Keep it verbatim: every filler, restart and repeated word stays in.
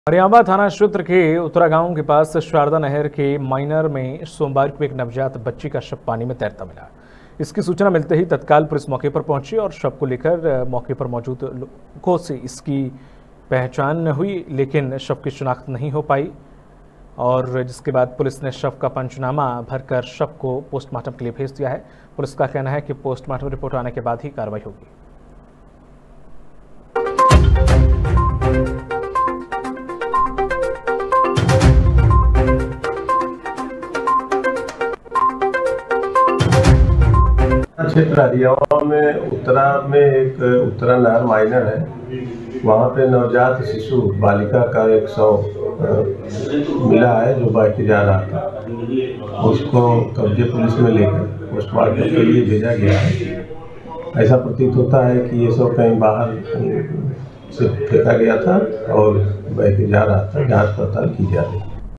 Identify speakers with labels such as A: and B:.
A: हरियाणा थाना क्षेत्र के उत्तरा गांव के पास शारदा नहर के माइनर में सोमवार को एक नवजात बच्ची का शव पानी में तैरता मिला। इसकी सूचना मिलते ही तत्काल पुलिस मौके पर पहुंची और शव को लेकर मौके पर मौजूद लोगों से इसकी पहचान हुई, लेकिन शव की शिनाख्त नहीं हो पाई और जिसके बाद पुलिस ने शव का पंचनामा भरकर शव को पोस्टमार्टम के लिए भेज दिया है। पुलिस का कहना है कि पोस्टमार्टम रिपोर्ट आने के बाद ही कार्रवाई होगी।
B: क्षेत्र हरियाणा में उत्तरा में एक उत्तरा नहर माइनर है, वहाँ पे नवजात शिशु बालिका का एक शव मिला है जो बह के जा रहा था। उसको कब्जे पुलिस में लेकर पोस्टमार्टम के लिए भेजा गया है। ऐसा प्रतीत होता है कि ये शव कहीं बाहर से फेंका गया था और बह के जा रहा था। जांच पड़ताल की जा रही है।